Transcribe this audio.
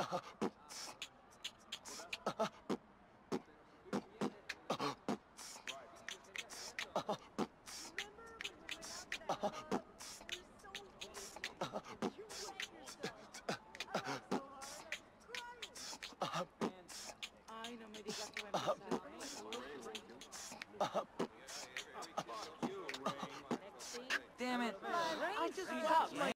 Ay, no me digas que va a empezar. Damn it. I just got my